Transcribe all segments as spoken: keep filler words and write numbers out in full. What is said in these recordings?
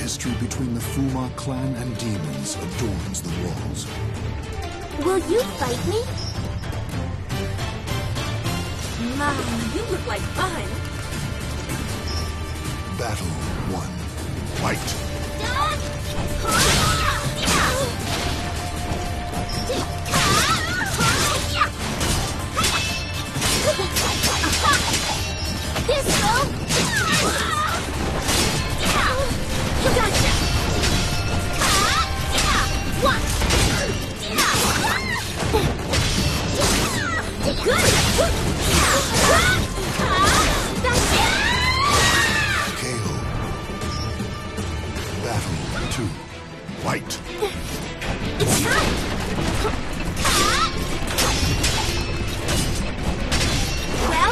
history between the Fuma clan and demons adorns the walls. Will you fight me? Mom, you look like fun. Battle one. Fight! This go! Gotcha! One! Good! K O. Battle two. Fight! It's time! Well?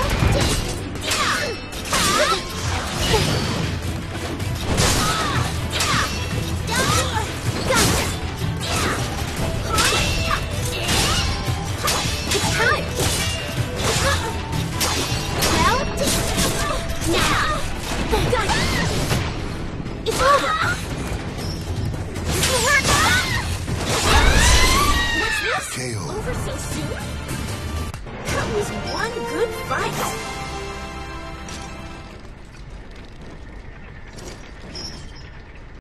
K O. Over so soon? That was one good fight.